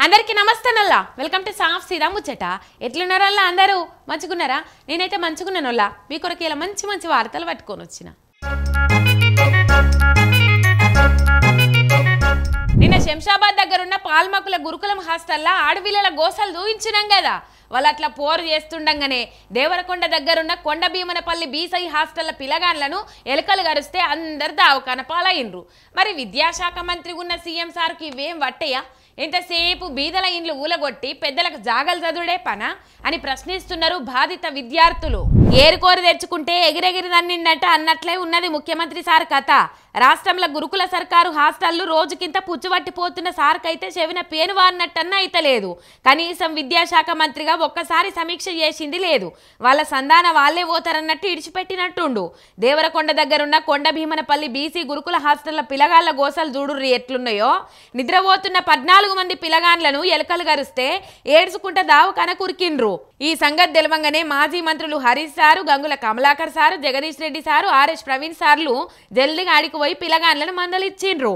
అందరికీ నమస్తే నల్లా వెల్కమ్ టు సాఫ్ సీదా ముచ్చట ఎట్లున్నారల్లా అందరూ మంచిగున్నారా నేనైతే మంచిగున్నానల్లా మీ కొరకు ఇలా మంచి మంచి వార్తలు పట్టుకొని వచ్చిన నిన్న శంషాబాద్ దగ్గర ఉన్న పాల్మకుల గురుకులం హాస్టల్లో ఆడపిల్లల గోసలు దూయించినాం కదా వాళ్ళు అట్లా పోరు చేస్తుండగానే దేవరకొండ దగ్గరున్న కొండ భీమనపల్లి బీసై హాస్టల్ల పిల్లగాన్లను ఎలకలు గరిస్తే అందరు దావకాన పాలైనరు మరి విద్యాశాఖ మంత్రి ఉన్న సీఎం సార్కి ఇవేం వట్టయ్యా ఎంతసేపు బీదల ఇండ్లు ఊలగొట్టి పెద్దలకు జాగలు చదువుడే పనా అని ప్రశ్నిస్తున్నారు బాధిత విద్యార్థులు ఏరుకోరు తెచ్చుకుంటే ఎగిరెగిరి దన్నిండట అన్నట్లే ఉన్నది ముఖ్యమంత్రి సార్ కథ రాష్ట్రంలో గురుకుల సర్కారు హాస్టళ్లు రోజుకింత పుచ్చుబట్టిపోతున్న సార్కైతే చెవిన పేను వారినట్టన్న అయితే లేదు కనీసం విద్యాశాఖ మంత్రిగా ఒక్కసారి సమీక్ష చేసింది లేదు వాళ్ళ సంధాన వాళ్ళే పోతారన్నట్టు ఇడిచిపెట్టినట్టుండు దేవరకొండ దగ్గరున్న కొండ భీమనపల్లి బీసీ గురుకుల హాస్టళ్ల పిల్లగాళ్ల గోసలు చూడుర్రి ఎట్లున్నాయో నిద్రపోతున్న 14 మంది పిల్లగాన్లను ఎలకలు గరిస్తే ఏడ్చుకుంటా దావు కనకురికిండ్రు ఈ సంగతి తెలవంగానే మాజీ మంత్రులు Harish sir Gangula Kamalakar sir Jagadish Reddy sir RS Praveen సార్లు జల్దిగా ఆడికి పోయి పిల్లగాన్లను మందలిచ్చిండ్రు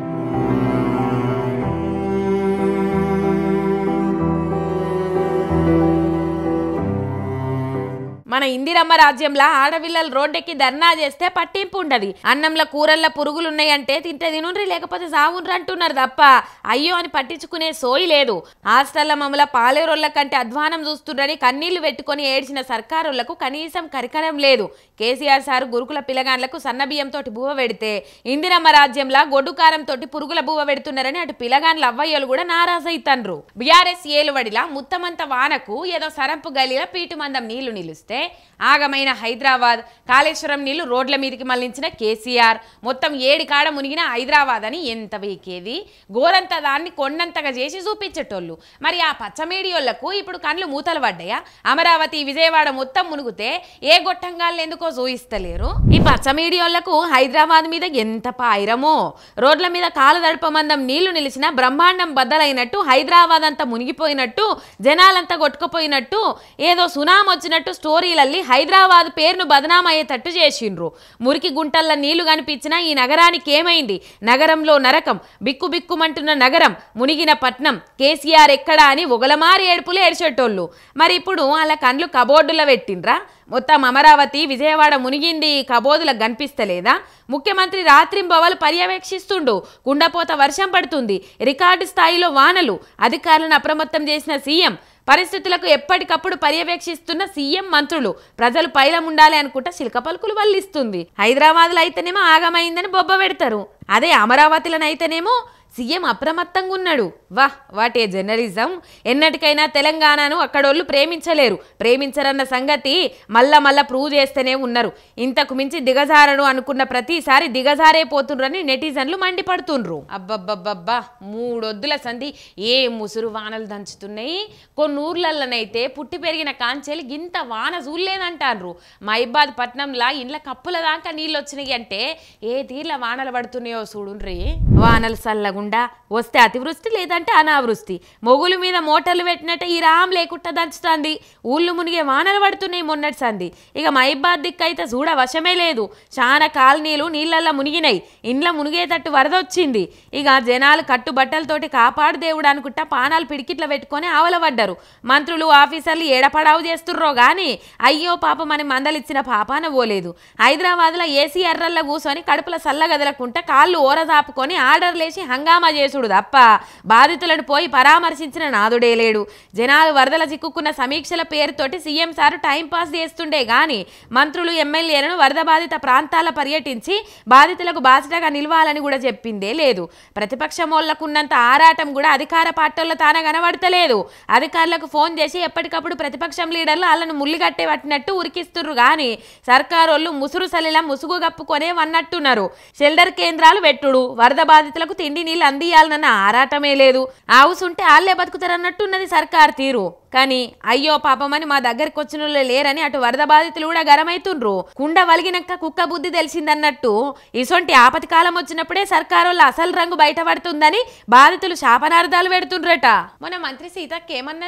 మన ఇందిరమ్మ రాజ్యంలో ఆడపిల్లలు రోడ్డెక్కి ధర్నా చేస్తే పట్టింపు ఉండదు అన్నంలో కూరల్లో పురుగులున్నాయంటే తింటే తినుండ్రి లేకపోతే సావుండ్రి అంటున్నారు తప్ప అయ్యో అని పట్టించుకునే సోయి లేదు హాస్టల్ల మమ్మల పాలేరోళ్ళ కంటే అధ్వానం చూస్తుండ్రని కన్నీళ్లు పెట్టుకుని ఏడ్చిన సర్కారులకు కనీసం కరికరం లేదు కేసీఆర్ సార్ గురుకుల పిల్లగాన్లకు సన్నబియ్యంతో బువ్వ పెడితే ఇందిరమ్మ రాజ్యంలో గొడ్డుకారంతో పురుగుల బువ్వ పెడుతున్నారని అటు పిల్లగాన్ల అవ్వయ్యలు కూడా నారాజైతండ్రు బీఆర్ఎస్ ఏలువడిలా ముత్తమంత వానకు ఏదో సరంపు గలిలో పీటుమందం నీళ్లు నిలుస్తే ఆగమైన హైదరాబాద్ కాళేశ్వరం నీళ్లు రోడ్ల మీదకి మళ్లించిన కేసీఆర్ మొత్తం 7 కాడ మునిగిన హైదరాబాద్ అని ఎంత వీకేది గోరంత దాన్ని కొండంతగా చేసి చూపించేటోళ్ళు మరి ఆ పచ్చమేడియోళ్లకు ఇప్పుడు కండ్లు మూతలు పడ్డాయా అమరావతి విజయవాడ మొత్తం మునుగుతే ఏ గొట్టంగాళ్ళు ఎందుకో చూయిస్తలేరు ఈ పచ్చమేడియోళ్లకు హైదరాబాద్ మీద ఎంత పాయిరమో రోడ్ల మీద కాలు దడపమందం నీళ్లు నిలిచిన బ్రహ్మాండం బద్దలైనట్టు హైదరాబాద్ అంతా మునిగిపోయినట్టు జనాలంతా కొట్టుకుపోయినట్టు ఏదో సునామీ వచ్చినట్టు స్టోరీలల్లి హైదరాబాద్ పేరును బదనామయ్యేటట్టు చేసిండ్రు మురికి గుంటల్ల నీళ్లు కనిపించిన ఈ నగరానికి ఏమైంది నగరంలో నరకం బిక్కుబిక్కుమంటున్న నగరం మునిగిన పట్నం కేసీఆర్ ఎక్కడా అని ఒగలమారి ఏడుపులు ఏడ్చేటోళ్ళు మరి ఇప్పుడు అలా కండ్లు కబోర్డులో పెట్టిండ్రా మొత్తం అమరావతి విజయవాడ మునిగింది కబోదులకు కనిపిస్తలేదా ముఖ్యమంత్రి రాత్రింబవలు పర్యవేక్షిస్తుండు కుండపోత వర్షం పడుతుంది రికార్డు స్థాయిలో వానలు అధికారులను అప్రమత్తం చేసిన సీఎం పరిస్థితులకు ఎప్పటికప్పుడు పర్యవేక్షిస్తున్న సీఎం మంత్రులు ప్రజలు పైలం ఉండాలి అనుకుంటా శిల్క పలుకులు వల్లిస్తుంది హైదరాబాద్లో అయితేనేమో ఆగమైందని బొబ్బ పెడతారు అదే అమరావతిలోనైతేనేమో సీఎం అప్రమత్తంగా ఉన్నాడు వాటే జర్నలిజం ఎన్నటికైనా తెలంగాణను అక్కడోళ్ళు ప్రేమించలేరు ప్రేమించరన్న సంగతి మళ్ళా ప్రూవ్ చేస్తేనే ఉన్నారు ఇంతకు మించి దిగజారడు అనుకున్న ప్రతిసారి దిగజారే పోతుండ్రని నెటిజన్లు మండిపడుతుండ్రు అబ్బబ్బబ్బబ్బా 3 వద్దుల సంధి ఏ ముసురు వానలు దంచుతున్నాయి కొన్ని ఊర్లలోనైతే పుట్టి పెరిగిన కాంచెలు గింత వాన చూడలేదంటారు మహిబాద్ పట్నంలా ఇండ్ల కప్పుల దాకా నీళ్ళు వచ్చినాయి అంటే ఏ తీర్ల వానలు పడుతున్నాయో చూడుండ్రి వానలు సల్లగుండా వస్తే అతివృష్టి లేదంటే అనావృష్టి మొగుల మీద మోటార్లు పెట్టినట్టు ఈ రామ్ లేకుండా దంచుతుంది ఊళ్ళు మునిగే వానలు పడుతున్నాయి మొన్నటి సంది ఇక మహిబాద్ దిక్కైతే చూడ వశమే లేదు చాలా కాలనీలు నీళ్ళల్లో మునిగినాయి ఇండ్ల మునిగేటట్టు వరద వచ్చింది ఇక జనాలు కట్టుబట్టలతోటి కాపాడు దేవుడు అనుకుంటా పానాలు పిడికిట్ల పెట్టుకొని ఆవలబడ్డారు మంత్రులు ఆఫీసర్లు ఏడపడావు చేస్తుర్రో గాని అయ్యో పాపం అని మందలిచ్చిన పాపాన పోలేదు హైదరాబాద్లో ఏసీ ఎర్రల్లో కూర్చొని కడుపుల సల్లగదలకుంటా కాళ్ళు ఓరదాపుకొని ఆర్డర్లేసి హంగామా చేసుడు తప్ప బాధితులను పోయి పరామర్శించిన నాదుడే లేడు జనాలు వరదల చిక్కుకున్న సమీక్షల పేరుతోటి సీఎం సార్ టైంపాస్ చేస్తుండే గాని మంత్రులు ఎమ్మెల్యేలను వరద బాధిత ప్రాంతాల పర్యటించి బాధితులకు బాధ్యతగా నిలవాలని కూడా చెప్పిందే లేదు ప్రతిపక్షమోళ్లకున్నంత ఆరాటం కూడా అధికార పార్టీల తాన కనబడతలేదు అధికారులకు ఫోన్ చేసి ఎప్పటికప్పుడు ప్రతిపక్షం లీడర్లు వాళ్ళను ముల్లిగట్టే పట్టినట్టు ఉరికిస్తుర్రు గాని సర్కారోళ్ళు ముసురు సలిలా ముసుగు కప్పుకొనే వన్నట్టున్నారు షెల్టర్ కేంద్రాలు పెట్టుడు వరద బాధితులకు తిండి నీళ్ళు అందియాలన్న ఆరాటమే లేదు ఆవుసుంటే ఆళ్లే బతుకుతారన్నట్టున్నది సర్కార్ తీరు కానీ అయ్యో పాపమని మా దగ్గరికి వచ్చిన లేరని అటు వరద బాధితులు కూడా గరమైతుండ్రు కుండ వలిగినాక కుక్క బుద్ధి తెలిసిందన్నట్టు ఇసొంటి ఆపతి కాలం వచ్చినప్పుడే సర్కారోళ్ళ అసలు రంగు బయటపడుతుందని బాధితులు శాపనార్థాలు పెడుతుండ్రట మన మంత్రి సీతక్క ఏమన్నది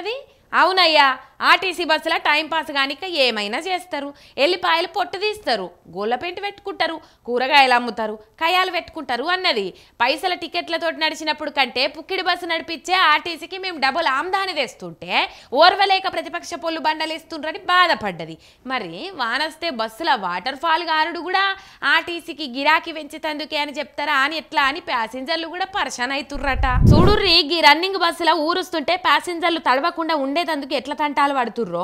అవునయ్యా, ఆర్టీసీ బస్సుల టైంపాస్ కానిక ఏమైనా చేస్తారు. ఎల్లిపాయలు పొట్టు తీస్తారు, గోళ్ళపెంటి పెట్టుకుంటారు, కూరగాయలు అమ్ముతారు, కయాలు పెట్టుకుంటారు అన్నది. పైసల టికెట్లతో నడిచినప్పుడు కంటే పుక్కిడి బస్సు నడిపించే ఆర్టీసీకి మేము డబుల్ ఆమ్దాని తెస్తుంటే ఓర్వలేక ప్రతిపక్ష పొల్లు బండలేస్తుండ్రని బాధపడ్డది. మరి వానొస్తే బస్సుల వాటర్ ఫాల్ గారుడు కూడా ఆర్టీసీకి గిరాకీ పెంచుతందుకే అని చెప్తారా అని ఎట్లా అని ప్యాసింజర్లు కూడా పరేషాన్ అవుతుర్రట. చూడుర్రి, గీ రన్నింగ్ బస్సుల ఊరుస్తుంటే ప్యాసింజర్లు తడవకుండా ఉండేటందుకు ఎట్లా తంటాలు పడుతుర్రో.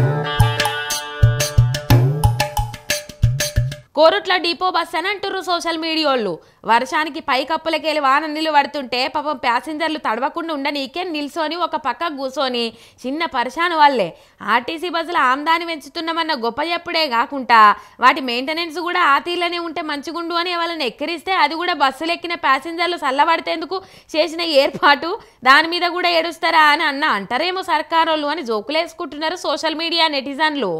కోరుట్ల డిపో బస్ అని అంటుర్రు సోషల్ మీడియాళ్ళు. వర్షానికి పైకప్పులకెళ్ళి వాన నీళ్ళు పడుతుంటే పాపం ప్యాసింజర్లు తడవకుండా ఉండనీకే నిల్సొని ఒక పక్క కూర్చొని చిన్న పరిశాను వాళ్ళే. ఆర్టీసీ బస్సుల ఆమ్దాని పెంచుతున్నామన్న గొప్ప చెప్పుడే కాకుండా వాటి మెయింటెనెన్స్ కూడా ఆ తీర్లనే ఉంటే మంచిగుండు అని వాళ్ళని ఎక్కిరిస్తే అది కూడా బస్సులు ఎక్కిన ప్యాసింజర్లు చల్లబడితేందుకు చేసిన ఏర్పాటు దాని మీద కూడా ఏడుస్తారా అని అంటారేమో సర్కారోళ్ళు అని జోకులేసుకుంటున్నారు సోషల్ మీడియా నెటిజన్లు.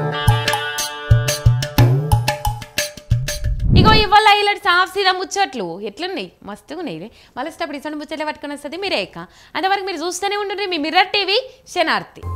ఇగో ఇవాళ ఇలాంటి సాఫ్ సీదా ముచ్చట్లు ఎట్లున్నాయి, మస్తుగా ఉన్నాయి. మళ్ళీ ఇష్టపడి ఇసంటి ముచ్చట్లు పట్టుకొని వస్తుంది మీరే. అంతవరకు మీరు చూస్తూనే ఉండండి మీ మిర్రర్ టీవీ శనార్థి.